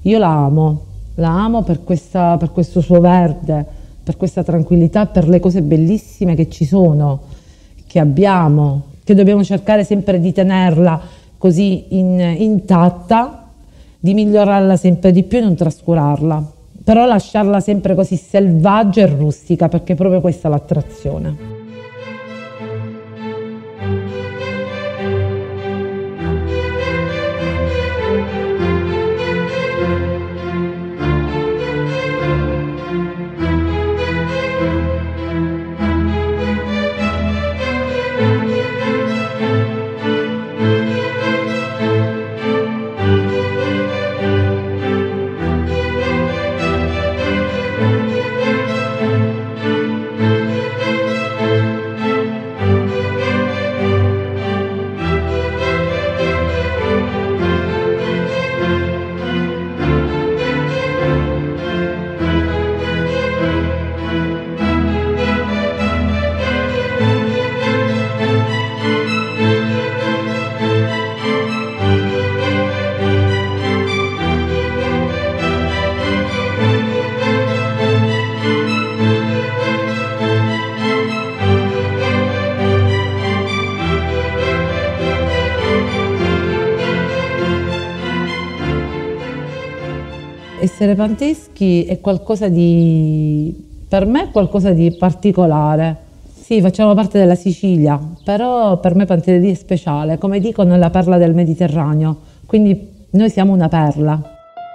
Io la amo per questo suo verde, per questa tranquillità, per le cose bellissime che ci sono, che abbiamo, che dobbiamo cercare sempre di tenerla così intatta, di migliorarla sempre di più e non trascurarla, però lasciarla sempre così selvaggia e rustica, perché è proprio questa l'attrazione. Essere panteschi è qualcosa per me è qualcosa di particolare. Sì, facciamo parte della Sicilia, però per me Pantelleria è speciale, come dicono è la perla del Mediterraneo, quindi noi siamo una perla.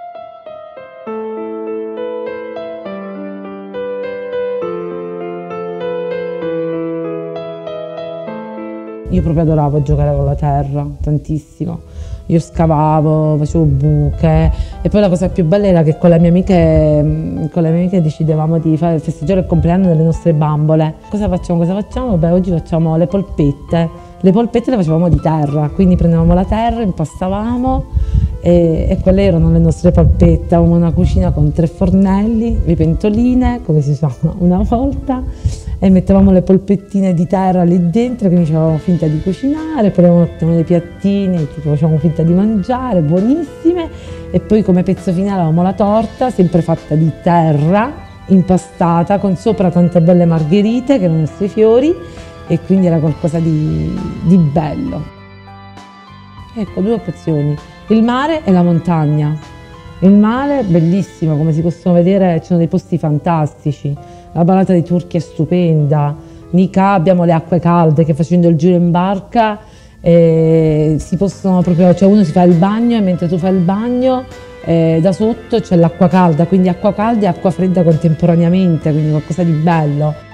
Io proprio adoravo giocare con la terra, tantissimo. Io scavavo, facevo buche e poi la cosa più bella era che con le mie amiche decidevamo di festeggiare il compleanno delle nostre bambole. Cosa facciamo? Beh, oggi facciamo le polpette. Le polpette le facevamo di terra, quindi prendevamo la terra, impastavamo e quelle erano le nostre polpette. Avevamo una cucina con 3 fornelli, le pentoline, come si usava una volta, e mettevamo le polpettine di terra lì dentro, quindi facevamo finta di cucinare, poi mettevamo dei piattini, tipo facevamo finta di mangiare, buonissime, e poi come pezzo finale avevamo la torta, sempre fatta di terra, impastata, con sopra tante belle margherite, che erano i nostri fiori, e quindi era qualcosa di bello. Ecco, 2 opzioni, il mare e la montagna. Il mare bellissimo, come si possono vedere ci sono dei posti fantastici. La Balata di Turchia è stupenda, Nica abbiamo le acque calde che facendo il giro in barca si possono proprio, cioè uno si fa il bagno e mentre tu fai il bagno da sotto c'è l'acqua calda, quindi acqua calda e acqua fredda contemporaneamente, quindi qualcosa di bello.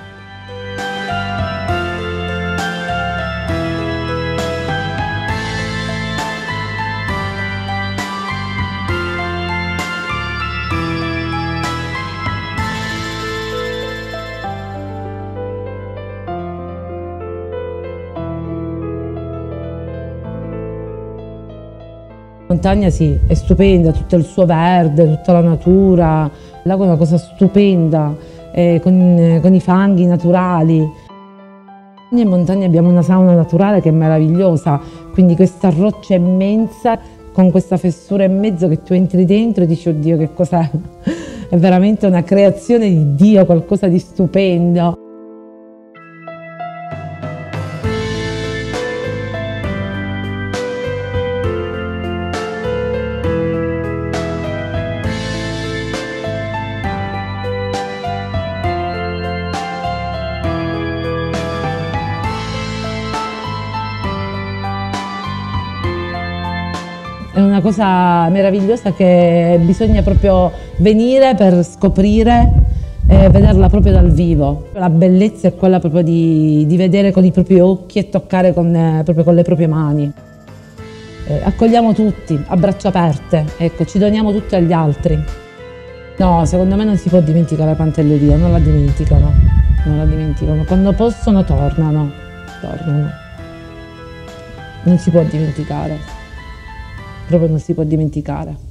La montagna sì, è stupenda, tutto il suo verde, tutta la natura, il lago è una cosa stupenda, con i fanghi naturali. In montagna abbiamo una sauna naturale che è meravigliosa, quindi questa roccia immensa con questa fessura in mezzo che tu entri dentro e dici oddio che cos'è? È veramente una creazione di Dio, qualcosa di stupendo. È una cosa meravigliosa che bisogna proprio venire per scoprire e vederla proprio dal vivo. La bellezza è quella proprio di vedere con i propri occhi e toccare proprio con le proprie mani. Accogliamo tutti a braccia aperte, ecco, ci doniamo tutti agli altri. No, secondo me non si può dimenticare la Pantelleria, non la dimenticano, quando possono tornano. Non si può dimenticare. Proprio non si può dimenticare.